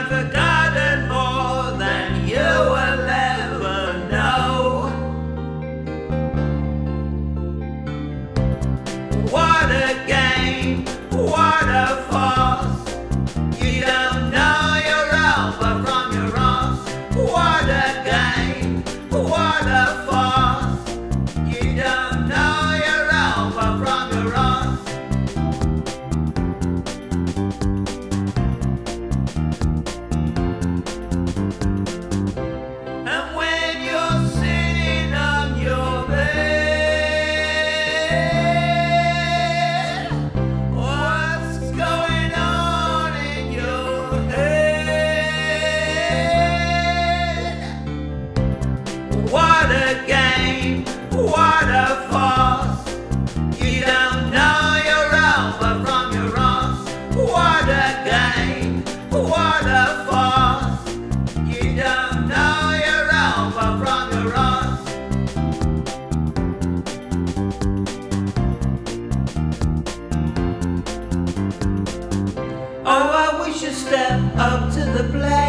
I've forgotten more than you will ever know. What a game, what a farce. You don't know your alpha from your arse. What a game, what a farce. You don't know your alpha from your arse. And when you're sitting on your bed, what's going on in your head? What a game, what a farce. You don't know your alpha from your arse. What a game, what a farce. You don't know your alpha from your arse. Oh, I wish you'd step up to the plate.